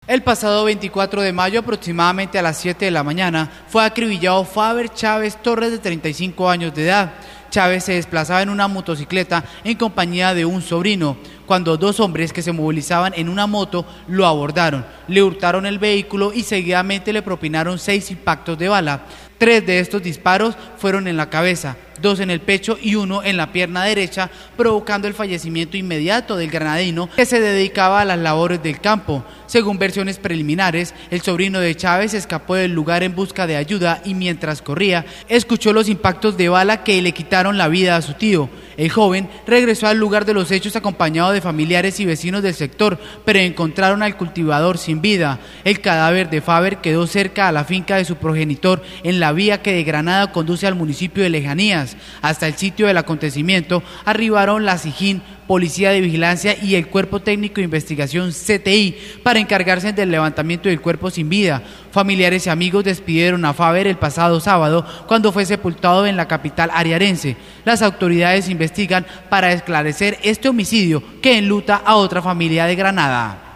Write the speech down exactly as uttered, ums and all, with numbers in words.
El pasado veinticuatro de mayo, aproximadamente a las siete de la mañana, fue acribillado Faber Chávez Torres, de treinta y cinco años de edad. Chávez se desplazaba en una motocicleta en compañía de un sobrino, cuando dos hombres que se movilizaban en una moto lo abordaron, le hurtaron el vehículo y seguidamente le propinaron seis impactos de bala. Tres de estos disparos fueron en la cabeza, dos en el pecho y uno en la pierna derecha, provocando el fallecimiento inmediato del granadino, que se dedicaba a las labores del campo. Según versiones preliminares, el sobrino de Chávez escapó del lugar en busca de ayuda y mientras corría, escuchó los impactos de bala que le quitaron la vida a su tío. El joven regresó al lugar de los hechos acompañado de familiares y vecinos del sector, pero encontraron al cultivador sin vida. El cadáver de Faber quedó cerca a la finca de su progenitor en la vía que de Granada conduce al municipio de Lejanías. Hasta el sitio del acontecimiento arribaron la SIJIN, Policía de Vigilancia y el Cuerpo Técnico de Investigación C T I para encargarse del levantamiento del cuerpo sin vida. Familiares y amigos despidieron a Faber el pasado sábado cuando fue sepultado en la capital ariarense. Las autoridades investigan para esclarecer este homicidio que enluta a otra familia de Granada.